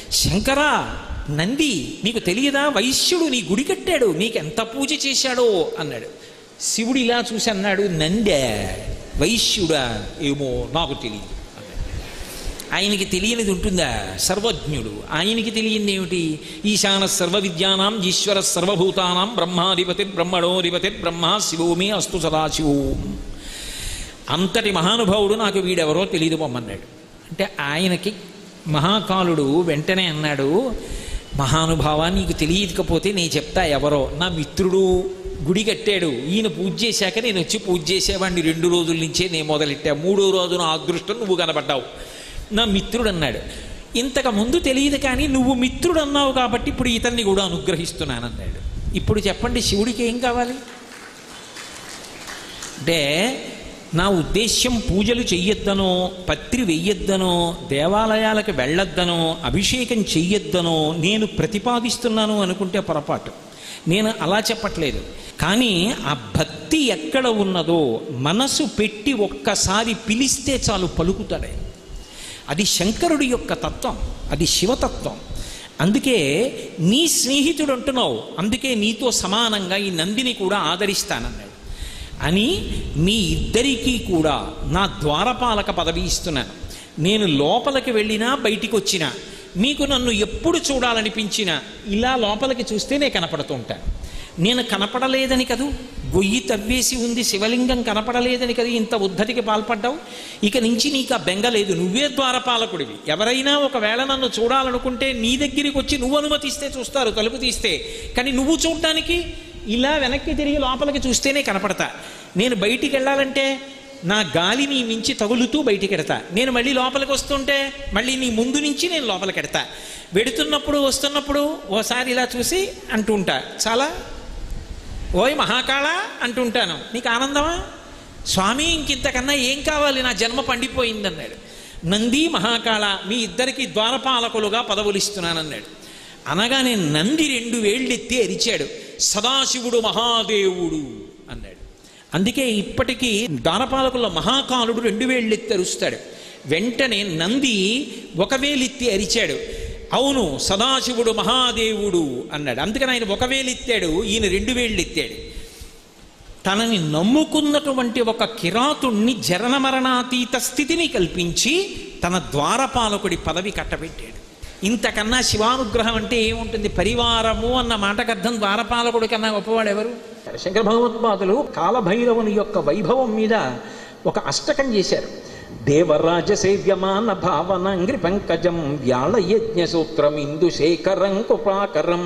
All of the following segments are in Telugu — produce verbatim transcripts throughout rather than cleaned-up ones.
శంకరా, నంది నీకు తెలియదా? వైశ్యుడు నీ గుడి కట్టాడు, నీకు ఎంత పూజ చేశాడో అన్నాడు. శివుడు ఇలా చూసి అన్నాడు, నందే వైశ్యుడా? ఏమో నాకు తెలియదు. ఆయనకి తెలియనిది ఉంటుందా? సర్వజ్ఞుడు. ఆయనకి తెలియంది ఏమిటి? ఈశాన సర్వ విద్యానాం ఈశ్వర సర్వభూతానాం బ్రహ్మాధిపతి బ్రహ్మణోధిపతి బ్రహ్మ శివోమే అస్తు సదాశివోం. అంతటి మహానుభావుడు నాకు వీడెవరో తెలియదు పొమ్మన్నాడు. అంటే ఆయనకి మహాకాలుడు వెంటనే అన్నాడు, మహానుభావా, నీకు తెలియకపోతే నేను చెప్తా ఎవరో. నా మిత్రుడు గుడి కట్టాడు, ఈయన పూజ చేశాక నేను వచ్చి పూజ చేసేవాడిని. రెండు రోజుల నుంచే నేను మొదలెట్టా. మూడో రోజు నా అదృష్టం నువ్వు కనబడ్డావు. నా మిత్రుడు అన్నాడు. ఇంతకు ముందు తెలియదు కానీ నువ్వు మిత్రుడు అన్నావు కాబట్టి ఇప్పుడు ఇతన్ని కూడా అనుగ్రహిస్తున్నానన్నాడు. ఇప్పుడు చెప్పండి, శివుడికి ఏం కావాలి? అంటే నా ఉద్దేశ్యం పూజలు చెయ్యొద్దనో, పత్రి వెయ్యొద్దనో, దేవాలయాలకు వెళ్ళొద్దనో, అభిషేకం చెయ్యొద్దనో నేను ప్రతిపాదిస్తున్నాను అనుకుంటే పొరపాటు. నేను అలా చెప్పట్లేదు. కానీ ఆ భక్తి ఎక్కడ ఉన్నదో మనసు పెట్టి ఒక్కసారి పిలిస్తే చాలు పలుకుతాడే. అది శంకరుడి యొక్క తత్వం, అది శివతత్వం. అందుకే నీ స్నేహితుడు అంటున్నావు, అందుకే నీతో సమానంగా ఈ నందిని కూడా ఆదరిస్తానన్నాడు. అని మీ ఇద్దరికీ కూడా నా ద్వారపాలక పదవి ఇస్తున్నాను. నేను లోపలికి వెళ్ళినా బయటికి వచ్చినా మీకు నన్ను ఎప్పుడు చూడాలనిపించినా ఇలా లోపలికి చూస్తే నేను కనపడుతూ ఉంటాను. నేను కనపడలేదని కదూ, గొయ్యి తవ్వేసి ఉంది శివలింగం కనపడలేదని కదా ఇంత ఉద్ధతికి పాల్పడ్డావు. ఇక నుంచి నీకు ఆ బెంగ లేదు, నువ్వే ద్వారపాలకుడివి. ఎవరైనా ఒకవేళ నన్ను చూడాలనుకుంటే నీ దగ్గరికి వచ్చి నువ్వు అనుమతిస్తే చూస్తారు, తలుపు తీస్తే. కానీ నువ్వు చూడటానికి ఇలా వెనక్కి తిరిగి లోపలికి చూస్తేనే కనపడతా. నేను బయటికి వెళ్ళాలంటే నా గాలి నీ మించి తగులుతూ బయటికి ఎడతా. నేను మళ్ళీ లోపలికి వస్తుంటే మళ్ళీ నీ ముందు నుంచి నేను లోపలికి ఎడతా. వెడుతున్నప్పుడు వస్తున్నప్పుడు ఓసారి ఇలా చూసి అంటుంటా, చాలా ఓయ్ మహాకాళ అంటుంటాను. నీకు ఆనందమా? స్వామి ఇంకింతకన్నా ఏం కావాలి, నా జన్మ పండిపోయిందన్నాడు. నంది మహాకాళ మీ ఇద్దరికి ద్వారపాలకులుగా పదవులు ఇస్తున్నానన్నాడు. అనగానే నంది రెండు వేళ్ళెత్తి అరిచాడు, సదాశివుడు మహాదేవుడు అన్నాడు. అందుకే ఇప్పటికీ ద్వారపాలకుల మహాకాలుడు రెండు వేళ్ళెత్తి అరుస్తాడు. వెంటనే నంది ఒక వేలెత్తి అరిచాడు, అవును సదాశివుడు మహాదేవుడు అన్నాడు. అందుకని ఆయన ఒక వేలెత్తాడు, ఈయన రెండు వేళ్ళు ఎత్తాడు. తనని నమ్ముకున్నటువంటి ఒక కిరాతుణ్ణి జనన మరణాతీత స్థితిని కల్పించి తన ద్వారపాలకుడి పదవి కట్టబెట్టాడు. ఇంతకన్నా శివానుగ్రహం అంటే ఏముంటుంది? పరివారము అన్న మాటకు అర్థం ద్వారపాలకుడి కన్నా గొప్పవాడు ఎవరు? శంకర భగవత్పాదులు కాలభైరవుని యొక్క వైభవం మీద ఒక అష్టకం చేశారు. దేవరాజ సేవ్యమాన భావనంగ్రి పంకజం వ్యాళ యజ్ఞ సూత్రం ఇందుశేఖరం కృపాకరం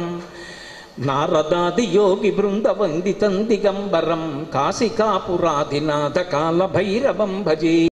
నారదాది యోగి బృంద వందితం దిగంబరం కాశికాపురాధినాథ కాల భైరవం భజే.